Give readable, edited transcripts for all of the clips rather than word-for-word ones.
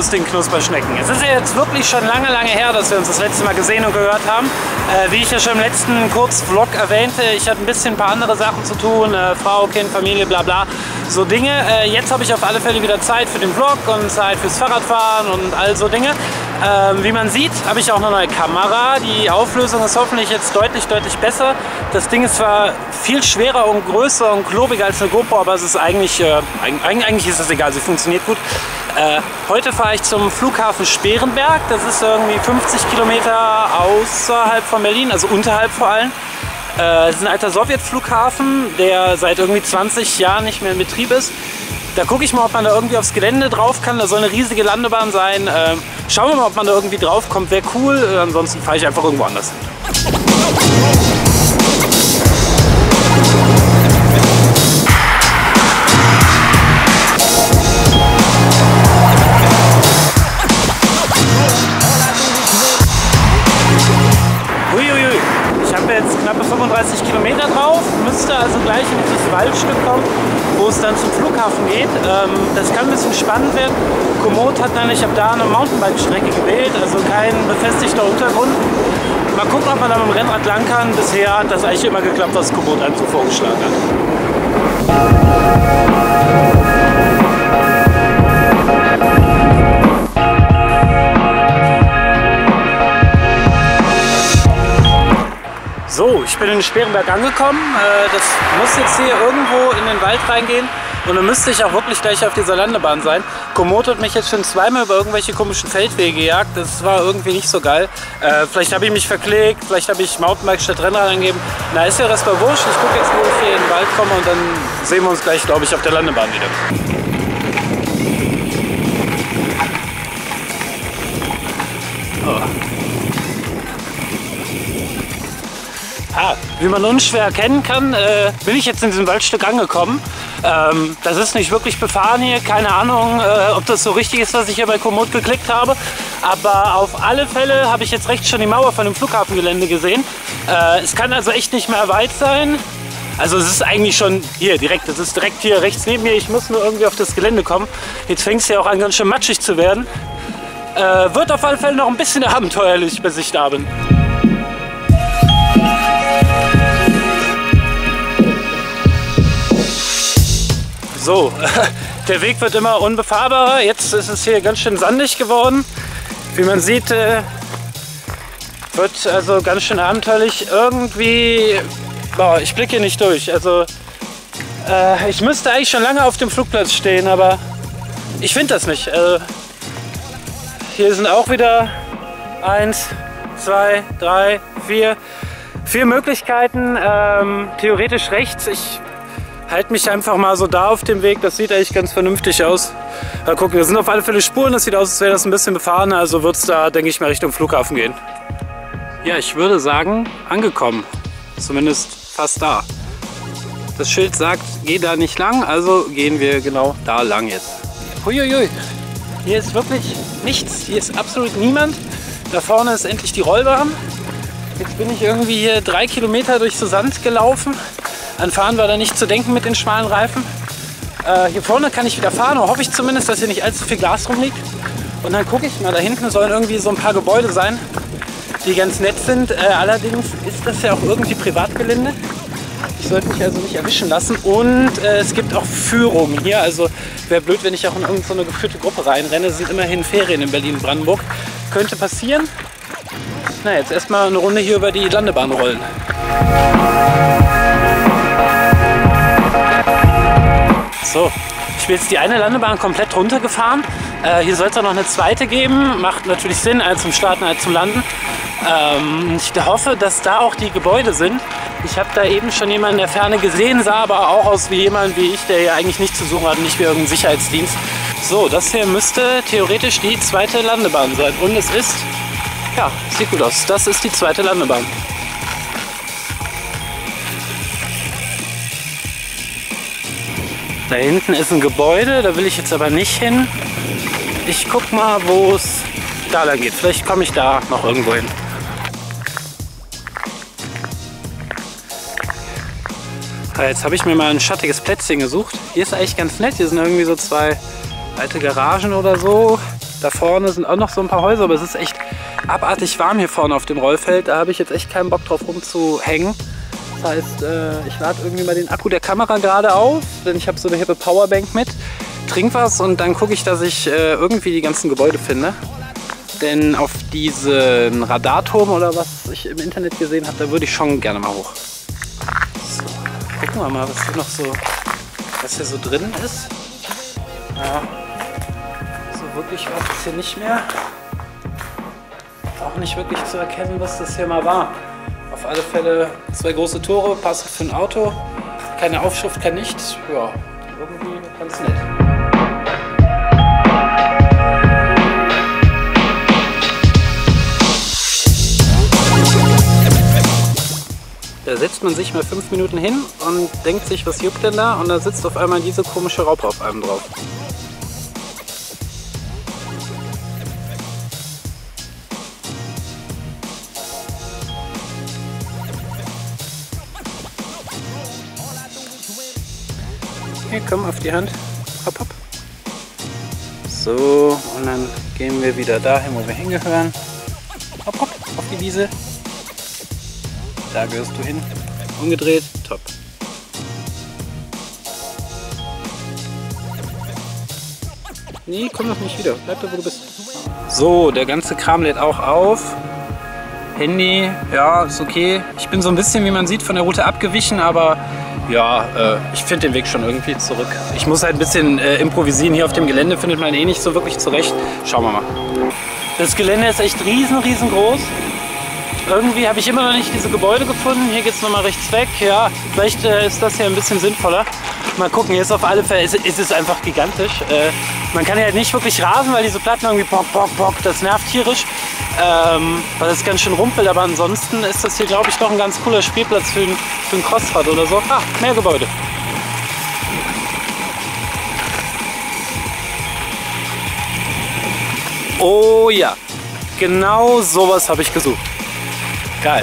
lustigen Knusperschnecken. Es ist ja jetzt wirklich schon lange her, dass wir uns das letzte Mal gesehen und gehört haben. Wie ich ja schon im letzten Kurzvlog erwähnte, ich hatte ein paar andere Sachen zu tun, Frau, Kind, Familie, bla bla, so Dinge. Jetzt habe ich auf alle Fälle wieder Zeit für den Vlog und Zeit fürs Fahrradfahren und all so Dinge. Wie man sieht, habe ich auch eine neue Kamera. Die Auflösung ist hoffentlich jetzt deutlich besser. Das Ding ist zwar viel schwerer und größer und klobiger als eine GoPro, aber es ist eigentlich ist es egal, sie funktioniert gut. Heute fahre ich zum Flughafen Sperenberg. Das ist irgendwie 50 Kilometer außerhalb von Berlin, also unterhalb vor allem. Es ist ein alter Sowjetflughafen, der seit irgendwie 20 Jahren nicht mehr in Betrieb ist. Da gucke ich mal, ob man da irgendwie aufs Gelände drauf kann. Da soll eine riesige Landebahn sein. Schauen wir mal, ob man da irgendwie drauf kommt. Wäre cool. Ansonsten fahre ich einfach irgendwo anders hin. Huiuiui. Ich habe jetzt knappe 35 Kilometer drauf. Müsste also gleich in dieses Waldstück kommen, wo es dann zum Flughafen geht. Das kann ein bisschen spannend werden. Komoot hat nämlich, ich habe da eine Mountainbike-Strecke gewählt, also kein befestigter Untergrund. Mal gucken, ob man da mit dem Rennrad lang kann. Bisher hat das eigentlich immer geklappt, was Komoot einem so vorgeschlagen hat. So, ich bin in Sperenberg angekommen. Das muss jetzt hier irgendwo in den Wald reingehen. Und dann müsste ich auch wirklich gleich auf dieser Landebahn sein. Komoot hat mich jetzt schon zweimal über irgendwelche komischen Feldwege gejagt. Das war irgendwie nicht so geil. Vielleicht habe ich mich verklickt, vielleicht habe ich Mountainbike statt Rennrad angegeben. Na, ist ja erstmal wurscht. Ich gucke jetzt, wo ich hier in den Wald komme und dann sehen wir uns gleich, glaube ich, auf der Landebahn wieder. Oh. Wie man unschwer erkennen kann, bin ich jetzt in diesem Waldstück angekommen. Das ist nicht wirklich befahren hier, keine Ahnung, ob das so richtig ist, was ich hier bei Komoot geklickt habe. Aber auf alle Fälle habe ich jetzt rechts schon die Mauer von dem Flughafengelände gesehen. Es kann also echt nicht mehr weit sein. Also es ist eigentlich schon hier direkt, es ist direkt hier rechts neben mir. Ich muss nur irgendwie auf das Gelände kommen. Jetzt fängt es ja auch an, ganz schön matschig zu werden. Wird auf alle Fälle noch ein bisschen abenteuerlich, bis ich da bin. So, der Weg wird immer unbefahrbarer. Jetzt ist es hier ganz schön sandig geworden. Wie man sieht, wird also ganz schön abenteuerlich. Irgendwie, boah, ich blicke hier nicht durch. Also, ich müsste eigentlich schon lange auf dem Flugplatz stehen, aber ich finde das nicht. Hier sind auch wieder 1, 2, 3, 4 Möglichkeiten. Theoretisch rechts. Ich halte mich einfach mal so da auf dem Weg, das sieht eigentlich ganz vernünftig aus. Mal gucken, das sind auf alle Fälle Spuren, das sieht aus, als wäre das ein bisschen befahren, also wird es da, denke ich mal, Richtung Flughafen gehen. Ja, ich würde sagen, angekommen. Zumindest fast da. Das Schild sagt, geh da nicht lang, also gehen wir genau da lang jetzt. Huiuiui, hier ist wirklich nichts, hier ist absolut niemand. Da vorne ist endlich die Rollbahn. Jetzt bin ich irgendwie hier 3 Kilometer durch so Sand gelaufen. An Fahren war da nicht zu denken mit den schmalen Reifen. Hier vorne kann ich wieder fahren, hoffe ich zumindest, dass hier nicht allzu viel Glas rumliegt. Und dann gucke ich mal, da hinten sollen irgendwie so ein paar Gebäude sein, die ganz nett sind. Allerdings ist das ja auch irgendwie Privatgelände. Ich sollte mich also nicht erwischen lassen. Und es gibt auch Führungen hier. Also wäre blöd, wenn ich auch in irgendeine geführte Gruppe reinrenne. Es sind immerhin Ferien in Berlin-Brandenburg. Könnte passieren. Na, jetzt erstmal eine Runde hier über die Landebahn rollen. So, ich bin jetzt die eine Landebahn komplett runtergefahren. Hier soll es auch noch eine zweite geben. Macht natürlich Sinn, eine zum Starten, eine zum Landen. Ich hoffe, dass da auch die Gebäude sind. Ich habe da eben schon jemanden in der Ferne gesehen, sah aber auch aus wie jemand wie ich, der hier eigentlich nichts zu suchen hat, nicht wie irgendein Sicherheitsdienst. So, das hier müsste theoretisch die zweite Landebahn sein. Und es ist, ja, sieht gut aus. Das ist die zweite Landebahn. Da hinten ist ein Gebäude, da will ich jetzt aber nicht hin. Ich guck mal, wo es da lang geht. Vielleicht komme ich da noch irgendwo hin. Jetzt habe ich mir mal ein schattiges Plätzchen gesucht. Hier ist eigentlich ganz nett. Hier sind irgendwie so 2 alte Garagen oder so. Da vorne sind auch noch so ein paar Häuser, aber es ist echt abartig warm hier vorne auf dem Rollfeld. Da habe ich jetzt echt keinen Bock drauf rumzuhängen. Das heißt, ich lade irgendwie mal den Akku der Kamera gerade auf, denn ich habe so eine hippe Powerbank mit. Trink was und dann gucke ich, dass ich irgendwie die ganzen Gebäude finde. Denn auf diesen Radarturm oder was ich im Internet gesehen habe, da würde ich schon gerne mal hoch. So, gucken wir mal, was hier so drin ist. Ja, so wirklich was ist hier nicht mehr. Auch nicht wirklich zu erkennen, was das hier mal war. Auf alle Fälle 2 große Tore, passend für ein Auto. Keine Aufschrift, kein Nichts. Ja, irgendwie ganz nett. Da setzt man sich mal 5 Minuten hin und denkt sich, was juckt denn da? Und da sitzt auf einmal diese komische Raupe auf einem drauf. Hier, komm auf die Hand. Hopp, hopp. So, und dann gehen wir wieder dahin, wo wir hingehören. Hopp, hopp, auf die Wiese. Da gehörst du hin. Umgedreht, top. Nee, komm noch nicht wieder. Bleib da, wo du bist. So, der ganze Kram lädt auch auf. Handy, ja, ist okay. Ich bin so ein bisschen, wie man sieht, von der Route abgewichen, aber ja, ich finde den Weg schon irgendwie zurück. Ich muss halt ein bisschen improvisieren. Hier auf dem Gelände findet man eh nicht so wirklich zurecht. Schauen wir mal. Das Gelände ist echt riesengroß. Irgendwie habe ich immer noch nicht diese Gebäude gefunden. Hier geht es nochmal rechts weg. Ja, vielleicht ist das hier ein bisschen sinnvoller. Mal gucken, hier ist auf alle Fälle, ist es einfach gigantisch. Man kann hier halt nicht wirklich rasen, weil diese Platten irgendwie pock, das nervt tierisch. Weil das ganz schön rumpelt, aber ansonsten ist das hier, glaube ich, noch ein ganz cooler Spielplatz für ein Crossrad oder so. Ah, mehr Gebäude. Oh ja, genau sowas habe ich gesucht. Geil.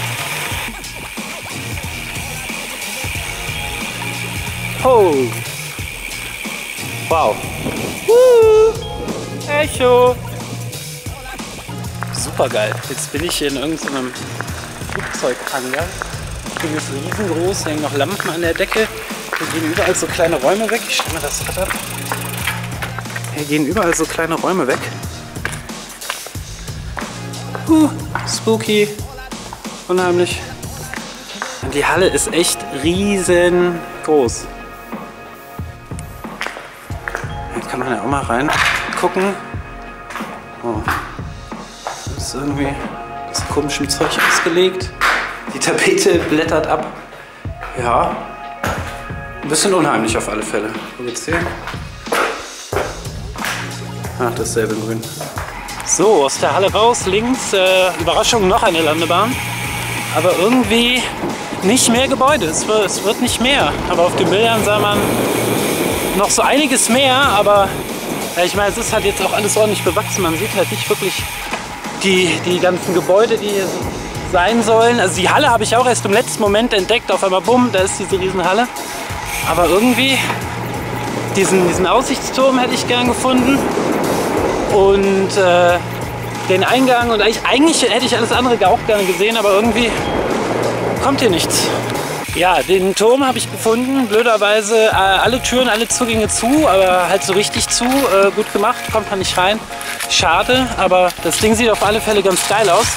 Oh. Wow. Echo. Super geil. Jetzt bin ich hier in irgendeinem Flugzeughangar. Hier ist riesengroß, hängen noch Lampen an der Decke. Hier gehen überall so kleine Räume weg. Ich stelle mir das gerade ab. Hier gehen überall so kleine Räume weg. Spooky. Unheimlich. Und die Halle ist echt riesengroß. Hier kann man ja auch mal rein gucken. Oh. Das ist irgendwie das komische Zeug ausgelegt. Die Tapete blättert ab. Ja. Ein bisschen unheimlich auf alle Fälle. Wo geht's hier? Ach, dasselbe in grün. So, aus der Halle raus, links, Überraschung, noch eine Landebahn. Aber irgendwie nicht mehr Gebäude, es wird nicht mehr. Aber auf den Bildern sah man noch so einiges mehr, aber ja, ich meine, es ist halt jetzt auch alles ordentlich bewachsen. Man sieht halt nicht wirklich die ganzen Gebäude, die hier sein sollen. Also die Halle habe ich auch erst im letzten Moment entdeckt. Auf einmal, bumm, da ist diese Riesenhalle. Aber irgendwie diesen Aussichtsturm hätte ich gern gefunden. Und den Eingang und eigentlich hätte ich alles andere auch gerne gesehen, aber irgendwie kommt hier nichts. Ja, den Turm habe ich gefunden, blöderweise alle Türen, alle Zugänge zu, aber halt so richtig zu, gut gemacht, kommt man nicht rein. Schade, aber das Ding sieht auf alle Fälle ganz geil aus.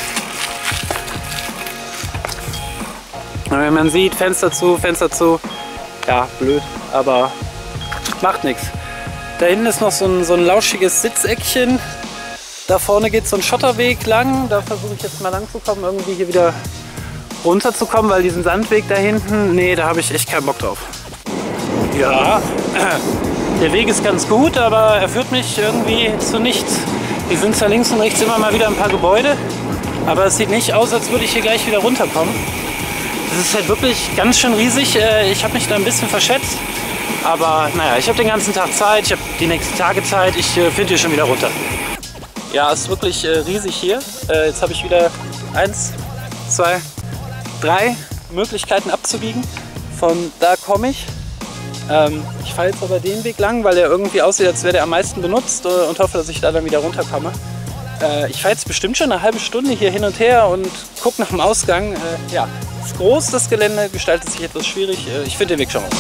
Und wenn man sieht, Fenster zu, ja, blöd, aber macht nichts. Da hinten ist noch so ein lauschiges Sitzeckchen. Da vorne geht so ein Schotterweg lang. Da versuche ich jetzt mal lang zu kommen, irgendwie hier wieder runterzukommen, weil diesen Sandweg da hinten, nee, da habe ich echt keinen Bock drauf. Ja, der Weg ist ganz gut, aber er führt mich irgendwie zu nichts. Hier sind zwar links und rechts immer mal wieder ein paar Gebäude, aber es sieht nicht aus, als würde ich hier gleich wieder runterkommen. Das ist halt wirklich ganz schön riesig. Ich habe mich da ein bisschen verschätzt. Aber naja, ich habe den ganzen Tag Zeit, ich habe die nächsten Tage Zeit, ich finde hier schon wieder runter. Ja, es ist wirklich riesig hier. Jetzt habe ich wieder 1, 2, 3 Möglichkeiten abzubiegen. Von da komme ich Ich fahre jetzt aber den Weg lang, weil der irgendwie aussieht, als wäre der am meisten benutzt und hoffe, dass ich da dann wieder runterkomme. Ich fahre jetzt bestimmt schon eine halbe Stunde hier hin und her und gucke nach dem Ausgang. Ja, ist groß, das Gelände, gestaltet sich etwas schwierig. Ich finde den Weg schon mal.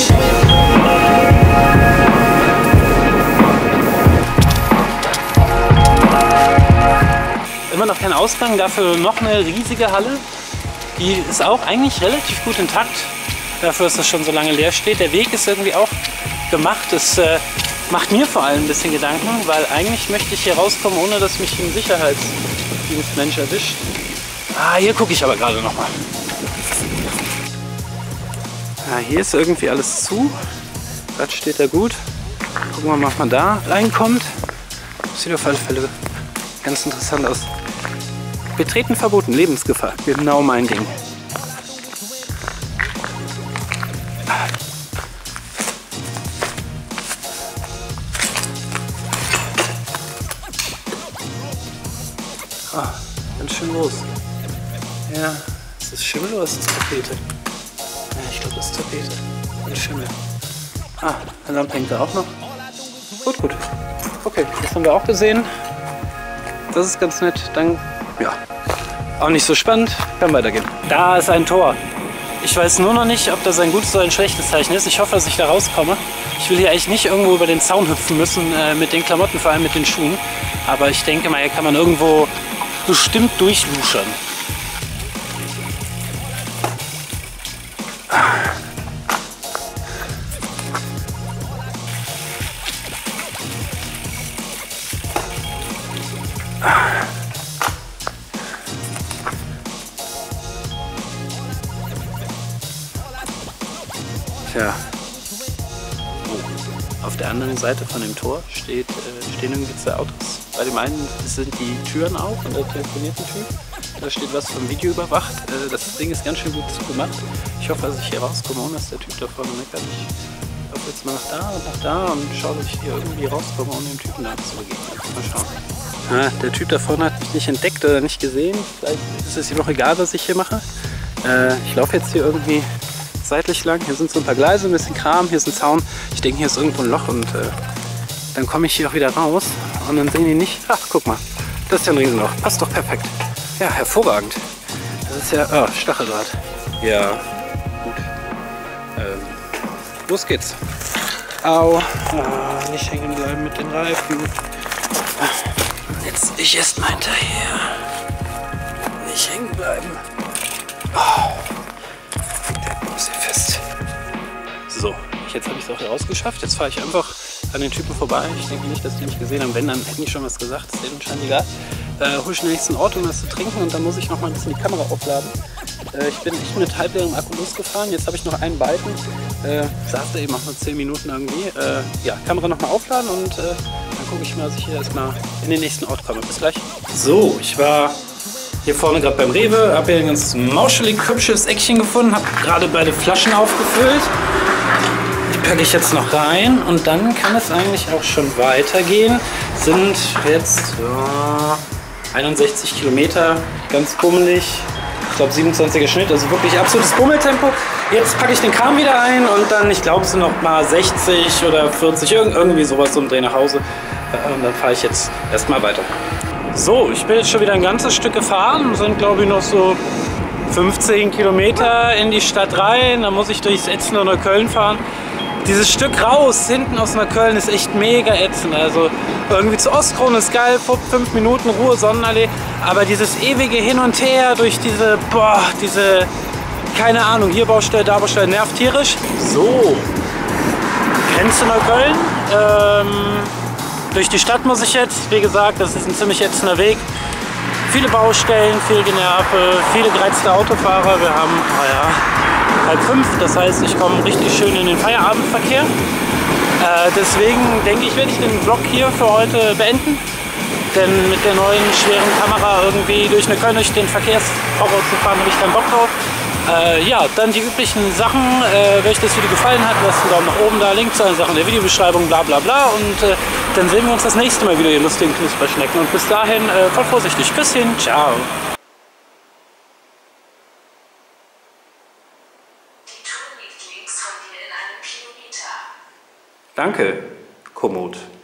Immer noch kein Ausgang, dafür noch eine riesige Halle. Die ist auch eigentlich relativ gut intakt, dafür, dass das schon so lange leer steht. Der Weg ist irgendwie auch gemacht. Das macht mir vor allem ein bisschen Gedanken, weil eigentlich möchte ich hier rauskommen, ohne dass mich ein Sicherheitsdienstmensch erwischt. Hier gucke ich aber gerade noch mal. Hier ist irgendwie alles zu. Das steht da gut. Gucken wir mal, ob man da reinkommt. Sieht auf alle Fälle ganz interessant aus. Betreten verboten, Lebensgefahr. Genau mein Ding. Ganz schön groß. Ja, ist das Schimmel oder ist das Tapete? Ja, ich glaube, das ist Tapete. Und Schimmel. Eine Lampe hängt da auch noch. Gut. Okay, das haben wir auch gesehen. Das ist ganz nett. Dann, ja, auch nicht so spannend. Kann weitergehen. Da ist ein Tor. Ich weiß nur noch nicht, ob das ein gutes oder ein schlechtes Zeichen ist. Ich hoffe, dass ich da rauskomme. Ich will hier eigentlich nicht irgendwo über den Zaun hüpfen müssen, mit den Klamotten, vor allem mit den Schuhen. Aber ich denke mal, hier kann man irgendwo bestimmt durchluschern. Tja. Auf der anderen Seite von dem Tor stehen irgendwie zwei Autos. Bei dem einen sind die Türen auf und da telefoniert ein Typ. Da steht was vom Video überwacht. Das Ding ist ganz schön gut zugemacht. Ich hoffe, dass ich hier rauskomme, ohne dass der Typ da vorne meckert. Ich laufe jetzt mal nach da und nach da und schaue, dass ich hier irgendwie rauskomme, ohne dem Typen da zu begegnen. Mal schauen. Der Typ da vorne hat mich nicht entdeckt oder nicht gesehen. Vielleicht ist es ihm noch egal, was ich hier mache. Ich laufe jetzt hier irgendwie seitlich lang. Hier sind so ein paar Gleise, ein bisschen Kram, hier ist ein Zaun. Ich denke, hier ist irgendwo ein Loch und dann komme ich hier auch wieder raus und dann sehen die nicht. Ach, guck mal, das ist ja ein Riesenloch. Passt doch perfekt. Ja, hervorragend. Das ist ja, Stacheldraht. Ja, gut. Los geht's. Au. Nicht hängen bleiben mit den Reifen. Jetzt ich erst mal hinterher. Nicht hängen bleiben. Der muss hier fest. So, jetzt habe ich es auch rausgeschafft. Jetzt fahre ich einfach an den Typen vorbei. Ich denke nicht, dass die mich gesehen haben. Wenn, dann hätten die schon was gesagt. Das ist denen anscheinend egal. Hol schnell nächsten Ort, um was zu trinken und dann muss ich noch mal ein bisschen die Kamera aufladen. Ich bin mit halbleerem Akku losgefahren. Jetzt habe ich noch einen Balken. Saß da eben auch nur 10 Minuten irgendwie. Ja, Kamera noch mal aufladen und dann gucke ich mal, dass ich hier erstmal in den nächsten Ort komme. Bis gleich. So, ich war hier vorne gerade beim Rewe, habe hier ein ganz mauschelig hübsches Eckchen gefunden, habe gerade beide Flaschen aufgefüllt. Die packe ich jetzt noch rein und dann kann es eigentlich auch schon weitergehen. Sind jetzt 61 Kilometer, ganz bummelig. Ich glaube 27er Schnitt, also wirklich absolutes Bummeltempo. Jetzt packe ich den Kram wieder ein und dann, ich glaube, es sind noch mal 60 oder 40, irgendwie sowas um Dreh nach Hause. Und dann fahre ich jetzt erstmal weiter. So, ich bin jetzt schon wieder ein ganzes Stück gefahren. Sind, glaube ich, noch so 15 Kilometer in die Stadt rein. Dann muss ich durchs ätzende Neukölln fahren. Dieses Stück raus, hinten aus Neukölln, ist echt mega ätzend. Also irgendwie zu Ostkrone ist geil, 5 Minuten Ruhe, Sonnenallee. Aber dieses ewige Hin und Her durch diese, keine Ahnung, hier Baustelle, da Baustelle, nervt tierisch. So, Grenze Neukölln. Durch die Stadt muss ich jetzt, wie gesagt, das ist ein ziemlich ätzender Weg. Viele Baustellen, viel Generve, viele gereizte Autofahrer. Wir haben, 4:30, das heißt, ich komme richtig schön in den Feierabendverkehr. Deswegen denke ich, werde ich den Vlog hier für heute beenden. Denn mit der neuen schweren Kamera irgendwie durch Neukölln, durch den Verkehrshorror zu fahren, habe ich keinen Bock drauf. Ja, dann die üblichen Sachen. Wenn euch das Video gefallen hat, lasst einen Daumen nach oben da, Link zu allen Sachen in der Videobeschreibung, bla bla bla. Und dann sehen wir uns das nächste Mal wieder, ihr lustigen Knusperschnecken. Und bis dahin, voll vorsichtig. Küsschen, ciao. Die Tourmeetings von dir in einem Kilometer. Danke, Komoot.